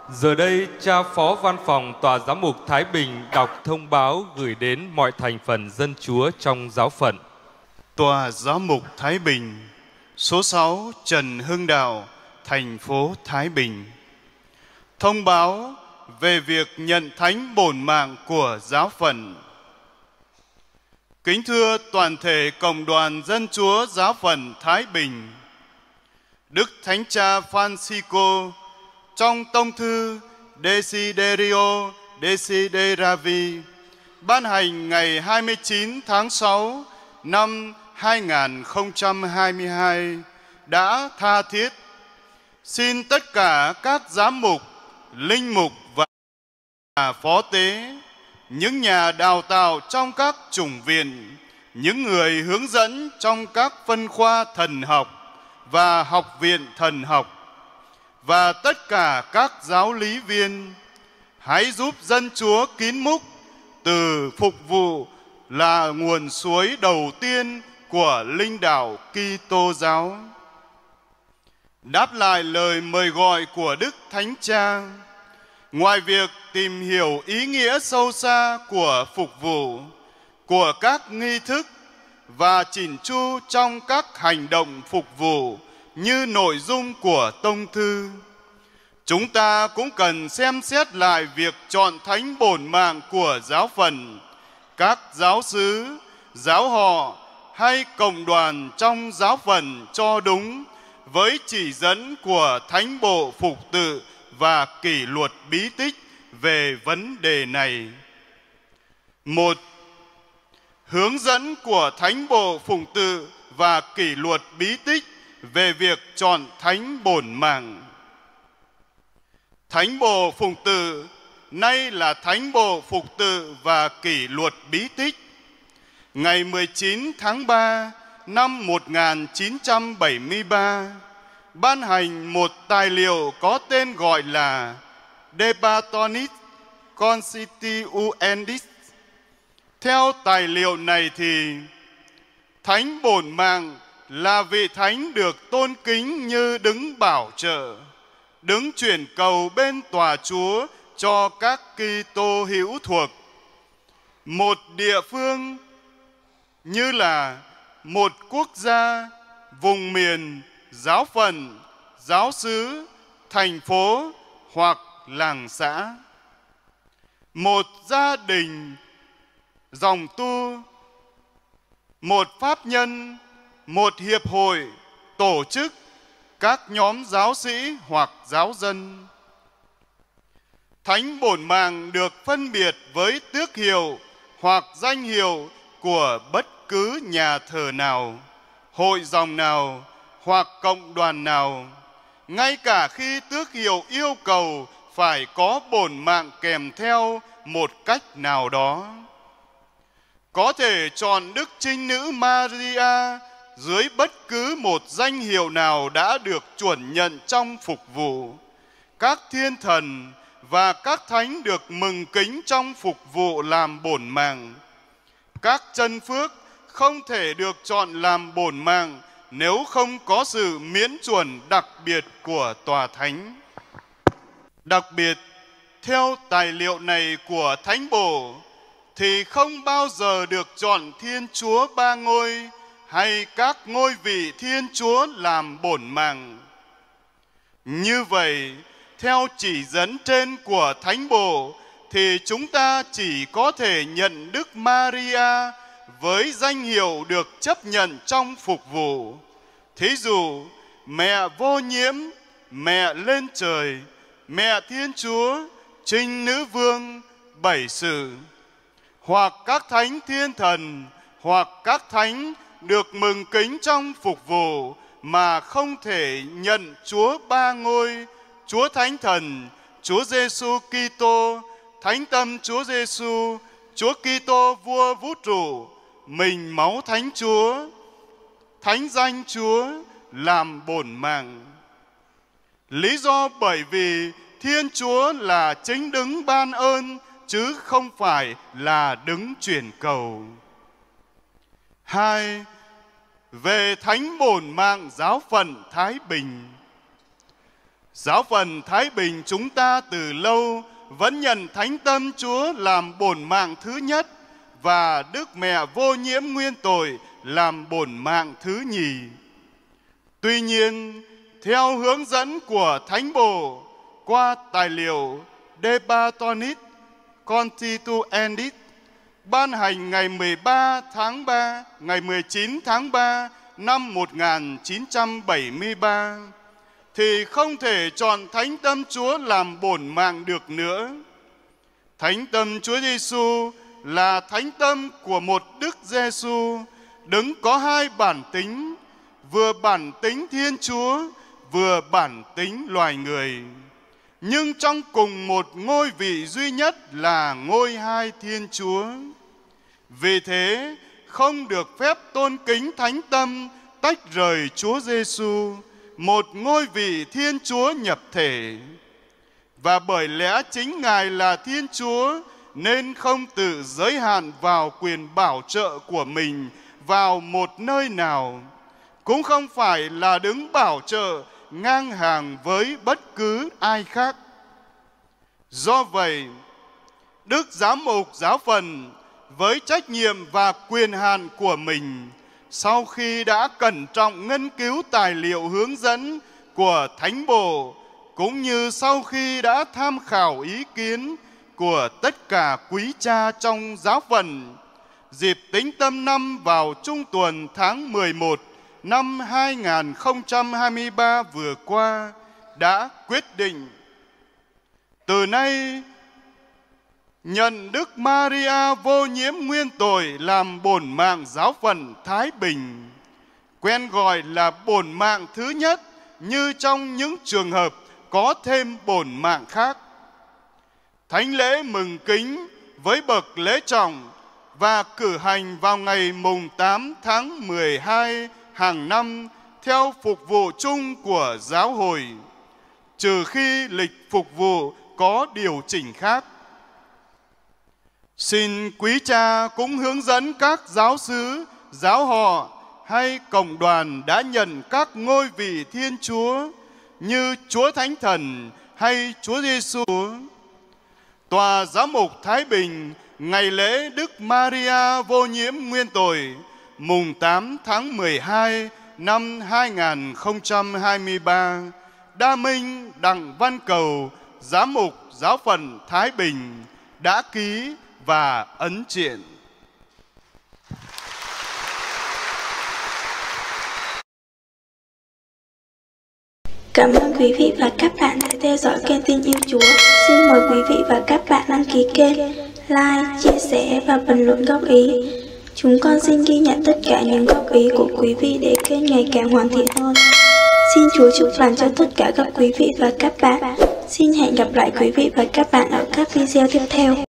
Giờ đây, cha phó văn phòng Tòa Giám mục Thái Bình đọc thông báo gửi đến mọi thành phần dân Chúa trong giáo phận. Tòa Giám mục Thái Bình, số 6 Trần Hưng Đạo, thành phố Thái Bình. Thông báo về việc nhận thánh bổn mạng của giáo phận. Kính thưa toàn thể Cộng đoàn Dân Chúa giáo phận Thái Bình, Đức Thánh Cha Francisco trong tông thư Desiderio Desideravi ban hành ngày 29 tháng 6 năm 2022 đã tha thiết xin tất cả các giám mục, linh mục và phó tế, những nhà đào tạo trong các chủng viện, những người hướng dẫn trong các phân khoa thần học và học viện thần học, và tất cả các giáo lý viên, hãy giúp dân Chúa kín múc từ phục vụ là nguồn suối đầu tiên của linh đạo Kitô giáo. Đáp lại lời mời gọi của Đức Thánh Cha, ngoài việc tìm hiểu ý nghĩa sâu xa của phục vụ, của các nghi thức và chỉn chu trong các hành động phục vụ như nội dung của tông thư, chúng ta cũng cần xem xét lại việc chọn thánh bổn mạng của giáo phận, các giáo xứ, giáo họ hay cộng đoàn trong giáo phận cho đúng với chỉ dẫn của Thánh Bộ Phục Tự và Kỷ luật bí tích về vấn đề này. 1. Hướng dẫn của Thánh Bộ Phục Tự và Kỷ luật bí tích về việc chọn thánh bổn mạng. Thánh Bộ Phục Tự, nay là Thánh Bộ Phục Tự và Kỷ luật bí tích, ngày 19 tháng 3 năm 1973, ban hành một tài liệu có tên gọi là Debatonis Constituendis. Theo tài liệu này thì thánh bổn mạng là vị thánh được tôn kính như đứng bảo trợ, đứng chuyển cầu bên tòa Chúa cho các Kitô hữu thuộc một địa phương, như là một quốc gia, vùng miền, giáo phận, giáo xứ, thành phố hoặc làng xã. Một gia đình, dòng tu, một pháp nhân, một hiệp hội, tổ chức, các nhóm giáo sĩ hoặc giáo dân. Thánh bổn mạng được phân biệt với tước hiệu hoặc danh hiệu của bất cứ nhà thờ nào, hội dòng nào hoặc cộng đoàn nào, ngay cả khi tước hiệu yêu cầu phải có bổn mạng kèm theo một cách nào đó. Có thể chọn Đức Trinh Nữ Maria dưới bất cứ một danh hiệu nào đã được chuẩn nhận trong phục vụ. Các thiên thần và các thánh được mừng kính trong phục vụ làm bổn mạng. Các chân phước không thể được chọn làm bổn mạng nếu không có sự miễn chuẩn đặc biệt của tòa thánh. Đặc biệt, theo tài liệu này của Thánh Bộ, thì không bao giờ được chọn Thiên Chúa Ba Ngôi hay các ngôi vị Thiên Chúa làm bổn mạng. Như vậy, theo chỉ dẫn trên của Thánh Bộ, thì chúng ta chỉ có thể nhận Đức Maria với danh hiệu được chấp nhận trong phục vụ. Thí dụ, Mẹ Vô Nhiễm, Mẹ Lên Trời, Mẹ Thiên Chúa, Trinh Nữ Vương, Bảy Sự, hoặc các thánh thiên thần, hoặc các thánh được mừng kính trong phục vụ mà không thể nhận Chúa Ba Ngôi, Chúa Thánh Thần, Chúa Giêsu Kitô, Thánh Tâm Chúa Giêsu, Chúa Kitô Vua Vũ trụ, mình máu Thánh Chúa, Thánh danh Chúa làm bổn mạng. Lý do bởi vì Thiên Chúa là chính đứng ban ơn, chứ không phải là đứng chuyển cầu. 2. Về thánh bổn mạng giáo phận Thái Bình. Giáo phận Thái Bình chúng ta từ lâu vẫn nhận Thánh Tâm Chúa làm bổn mạng thứ nhất và Đức Mẹ Vô Nhiễm Nguyên Tội làm bổn mạng thứ nhì. Tuy nhiên, theo hướng dẫn của Thánh Bộ qua tài liệu De Batonis Constituendis ban hành ngày 13 tháng 3, ngày 19 tháng 3 năm 1973, thì không thể chọn Thánh Tâm Chúa làm bổn mạng được nữa. Thánh Tâm Chúa Giêsu là Thánh Tâm của một Đức Giêsu đứng có hai bản tính, vừa bản tính Thiên Chúa, vừa bản tính loài người, nhưng trong cùng một ngôi vị duy nhất là ngôi hai Thiên Chúa. Vì thế, không được phép tôn kính Thánh Tâm tách rời Chúa Giêsu, một ngôi vị Thiên Chúa nhập thể. Và bởi lẽ chính Ngài là Thiên Chúa nên không tự giới hạn vào quyền bảo trợ của mình vào một nơi nào, cũng không phải là đứng bảo trợ ngang hàng với bất cứ ai khác. Do vậy, Đức Giám mục Giáo phận với trách nhiệm và quyền hạn của mình, sau khi đã cẩn trọng nghiên cứu tài liệu hướng dẫn của Thánh Bộ, cũng như sau khi đã tham khảo ý kiến của tất cả quý cha trong giáo phận, dịp Tĩnh Tâm năm vào trung tuần tháng 11 năm 2023 vừa qua, đã quyết định từ nay nhận Đức Maria Vô Nhiễm Nguyên Tội làm bổn mạng giáo phận Thái Bình, quen gọi là bổn mạng thứ nhất, như trong những trường hợp có thêm bổn mạng khác. Thánh lễ mừng kính với bậc lễ trọng và cử hành vào ngày mùng 8 tháng 12 hàng năm theo phục vụ chung của giáo hội, trừ khi lịch phục vụ có điều chỉnh khác. Xin quý cha cũng hướng dẫn các giáo xứ, giáo họ hay cộng đoàn đã nhận các ngôi vị Thiên Chúa như Chúa Thánh Thần hay Chúa Giêsu. Tòa Giám mục Thái Bình ngày lễ Đức Maria Vô Nhiễm Nguyên Tội mùng 8 tháng 12 năm 2023, Đa Minh Đặng Văn Cầu, Giám mục Giáo phận Thái Bình đã ký và ấn triện. Cảm ơn quý vị và các bạn đã theo dõi kênh Tin Yêu Chúa. Xin mời quý vị và các bạn đăng ký kênh, like, chia sẻ và bình luận góp ý. Chúng con xin ghi nhận tất cả những góp ý của quý vị để kênh ngày càng hoàn thiện hơn. Xin Chúa chúc lành cho tất cả các quý vị và các bạn. Xin hẹn gặp lại quý vị và các bạn ở các video tiếp theo.